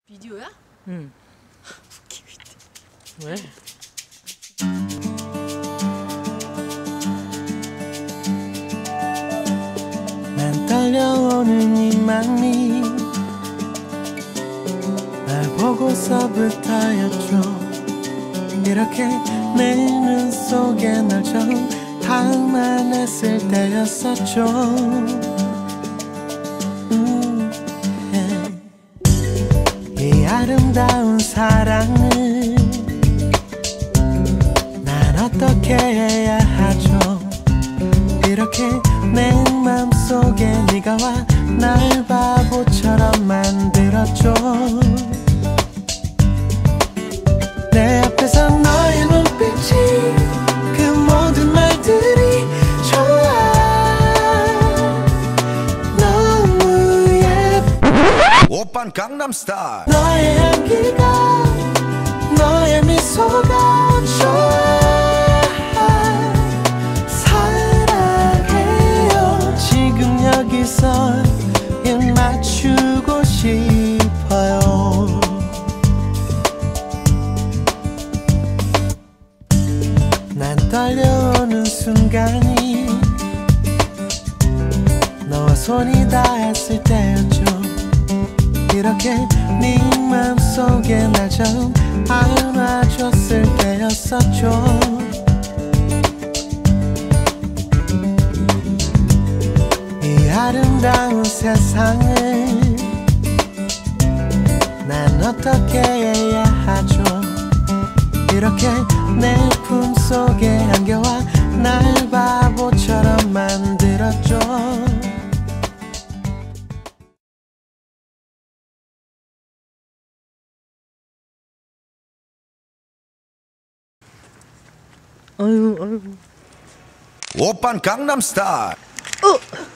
비디오야? 응. 웃기고 있대. 왜? 난 떨려오는 이 맘이 날 보고서부터였죠. 이렇게 내 눈 속에 널 처음 담아냈을 때였었죠. 이 아름다운 사랑을 난 어떻게 해야 하죠. 이렇게 내 맘속에 네가 와 날 바보처럼 만들었죠. 내 앞에서 너의 눈빛이 그 모든 말들이 좋아. 너무 예뻐. 오빤 강남스타일. 너의 향기가 너의 미소가 좋아. 사랑해요. 지금 여기서 입 맞추고 싶어요. 난 떨려오는 순간이 너와 손이 닿았을 때였죠. 이렇게 네 맘속에 날 처음 안아줬을 때였었죠. 이 아름다운 세상을 난 어떻게 해야 하죠. 이렇게 내 품속에 안겨와 날 바보처럼 만들었죠. 아유. 오빤 강남스타일. 어!